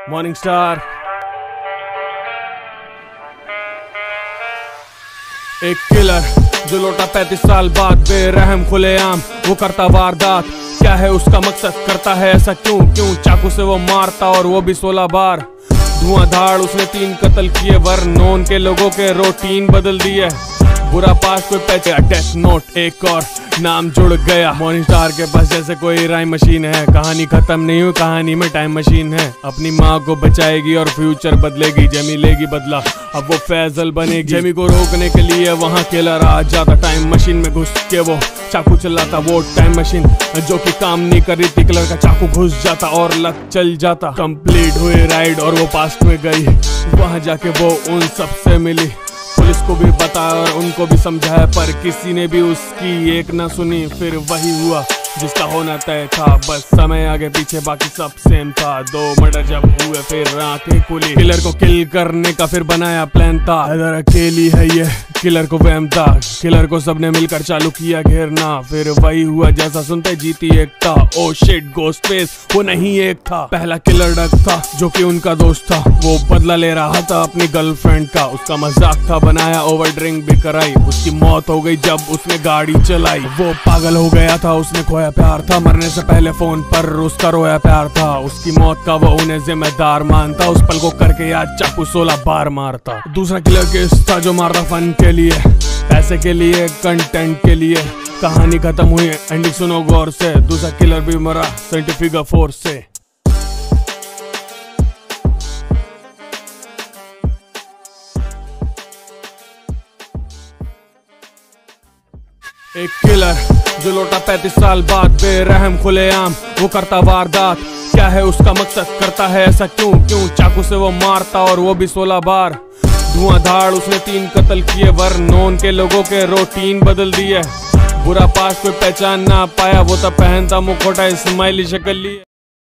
Morning star. एक killer जो लौटा 35 साल बाद बेरहम खुलेआम वो करता वारदात। क्या है उसका मकसद, करता है ऐसा क्यों चाकू से वो मारता और वो भी 16 बार। धुआंधार उसने 3 कत्ल किए, वर्नोन के लोगों के रूटीन बदल दिए। बुरा पास कोई पैसे डेथ नोट एक और नाम जुड़ गया। मॉर्निंग स्टार के पास जैसे कोई राइम मशीन है, कहानी खत्म नहीं हुई, कहानी में टाइम मशीन है। अपनी माँ को बचाएगी और फ्यूचर बदलेगी, जेमी लेगी बदला, अब वो फैजल बनेगी। जेमी को रोकने के लिए वहाँ किलर आ जाता, टाइम मशीन में घुस के वो चाकू चलाता। वो टाइम मशीन जो कि काम नहीं कर रही थी, किलर का चाकू घुस जाता और लक चल जाता। कंप्लीट हुई राइड और वो पास्ट में गई, वहाँ जाके वो उन सबसे मिली। पुलिस को भी बताया और उनको भी समझाया, पर किसी ने भी उसकी एक ना सुनी। फिर वही हुआ जिसका होना तय था, बस समय आगे पीछे बाकी सब सेम था। 2 मर्डर जब हुए फिर आंखें खुली, किलर को किल करने का फिर बनाया प्लान था। अगर अकेली है ये किलर को वहम था, किलर को सबने मिलकर चालू किया घेरना। फिर वही हुआ जैसा सुनते जीती Ekta. Oh shit, ghost face वो नहीं एक था, पहला किलर डक था जो कि उनका दोस्त था। वो बदला ले रहा था अपनी गर्लफ्रेंड का, उसका मजाक था बनाया, ओवर ड्रिंक भी कराई। उसकी मौत हो गई जब उसने गाड़ी चलाई। वो पागल हो गया था, उसने खोया प्यार था, मरने से पहले फोन पर उसका रोया प्यार था। उसकी मौत का वो उन्हें जिम्मेदार मानता, उस पल को करके याद चाकू 16 बार मारता। दूसरा किलर केस था जो मारता फन के लिए, पैसे के लिए, कंटेंट के लिए। कहानी खत्म हुई, एंडिंग सुनो गौर से। दूसरा किलर भी मरा साइंटिफिक फोर्स से। एक किलर जो लौटा 35 साल बाद बेरहम खुलेआम वो करता वारदात। क्या है उसका मकसद, करता है ऐसा क्यों चाकू से वो मारता और वो भी 16 बार। धुआंधार उसने 3 कत्ल किए, वर्नोन के लोगों के रूटीन बदल दिए। बुरा पास कोई पहचान ना पाया, वो तब पहनता मुखौटा, स्माइली शक्ल लिए।